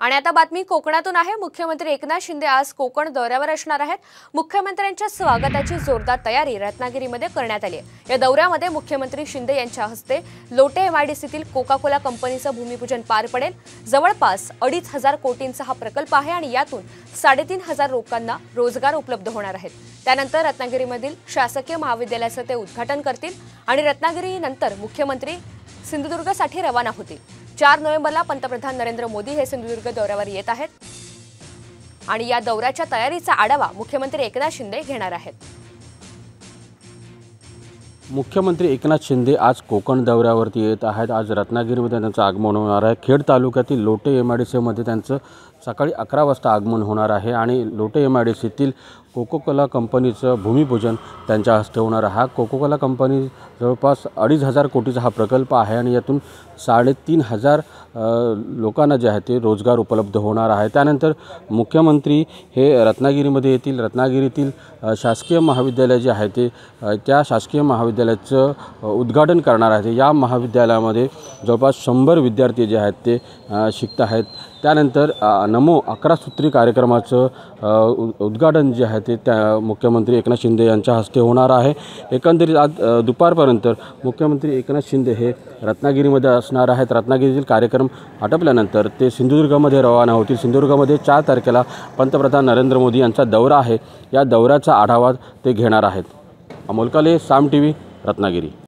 आणि आता बातमी कोकणातून आहे। मुख्यमंत्री एकनाथ शिंदे आज कोकण दौऱ्यावर असणार आहेत। मुख्यमंत्र्यांच्या स्वागताची जोरदार तयारी रत्नागिरीमध्ये करण्यात आली आहे। या दौऱ्यामध्ये मुख्यमंत्री शिंदे यांच्या हस्ते लोटे एमआयडीसीतील कोका-कोला कंपनीचं भूमिपूजन पार पडेल। जवळपास 2.5 कोटींचा हा प्रकल्प आहे आणि यातून 3,500 लोकांना रोजगार उपलब्ध होणार आहेत। त्यानंतर रत्नागिरीमधील शासकीय महाविद्यालयाचं ते उद्घाटन करतील आणि रत्नागिरीनंतर मुख्यमंत्री सिंधुदुर्गसाठी रवाना होतील। 4 नोव्हेंबरला पंतप्रधान नरेंद्र मोदी हे सिंधुदुर्ग दौऱ्यावर येत आहेत आणि या दौऱ्याच्या तयारीचा आढावा मुख्यमंत्री एकनाथ शिंदे घेणार आहेत। मुख्यमंत्री एकनाथ शिंदे आज कोकण दौऱ्यावरती येत आहेत। आज रत्नागिरीमध्ये त्यांचं आगमन होणार आहे। खेड तालुक्यातील लोटे एमआयडीसीमध्ये त्यांचं सकाळी 11 वाजता आगमन होणार आहे आणि लोटे एमआयडीसीतील कोका-कोला कंपनीचं भूमिपूजन त्यांच्या हस्ते होणार आहे। हा कोका-कोला कंपनी जवळपास 2.5 कोटीचा हा प्रकल्प आहे आणि यातून 3,500 लोकांना जे आहे ते रोजगार उपलब्ध होणार आहे। त्यानंतर मुख्यमंत्री हे रत्नागिरीमध्ये येतील। रत्नागिरीतील शासकीय महाविद्यालय जे आहे ते त्या शासकीय महाविद्यालयाचं उद्घाटन करणार आहे। या महाविद्यालयामध्ये जवळपास 100 विद्यार्थी जे आहेत ते शिकत आहेत। त्यानंतर नमो 11 सूत्री कार्यक्रमाचं उद्घाटन जे आहे ते त्या मुख्यमंत्री एकनाथ शिंदे यांच्या हस्ते होणार आहे। एकंदरीत आज दुपारपर्यंत मुख्यमंत्री एकनाथ शिंदे हे रत्नागिरीमध्ये असणार आहेत। रत्नागिरीतील कार्यक्रम आटपल्यानंतर ते सिंधुदुर्गमध्ये रवाना होतील। सिंधुदुर्गमध्ये 4 तारखेला पंतप्रधान नरेंद्र मोदी यांचा दौरा आहे। या दौऱ्याचा आढावा ते घेणार आहेत। अमोल काले, साम टीव्ही, रत्नागिरी।